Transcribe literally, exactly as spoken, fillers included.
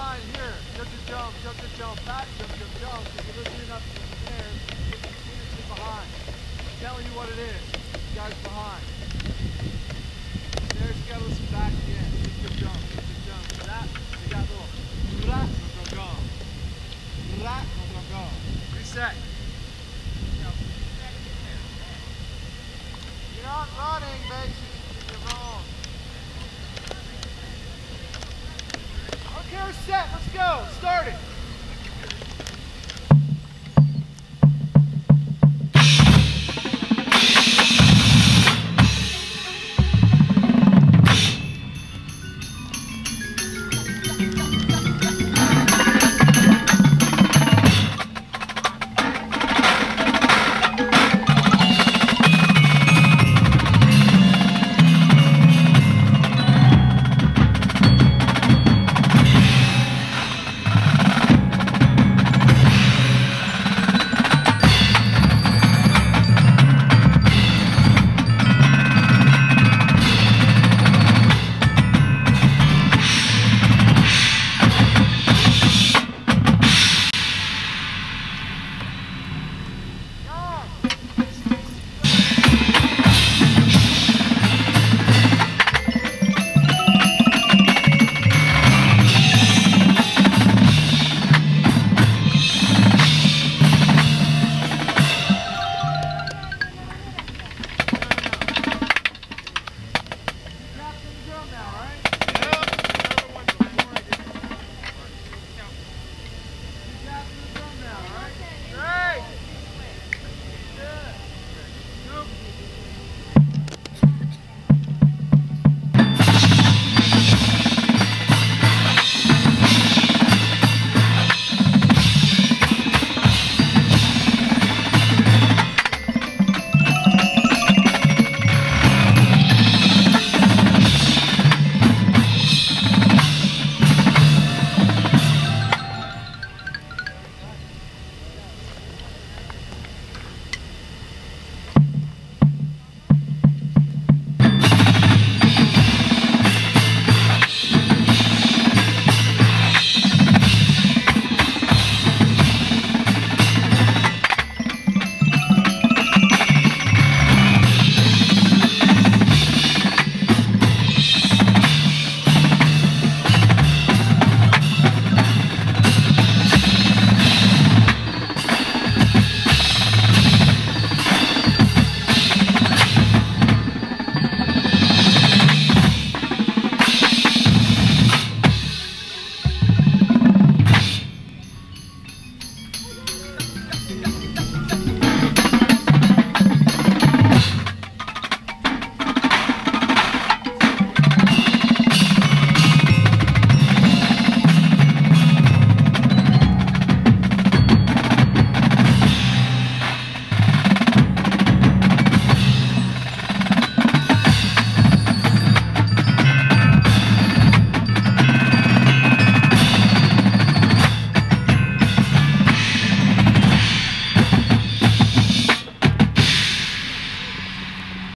behind here. Jump, jump, jump, jump, jump, jump, back, jump, jump, jump. If you're lifting up from there, get your fingertip behind. I'm telling you what it is. You guys behind. There's you gotta listen back again. Jump, jump, jump, jump, jump. That, you got a little rat, jump, jump, jump. Rat, jump, jump, jump. Reset. You're not running, baby. You're wrong. Okay, we're set. Let's go. Start it.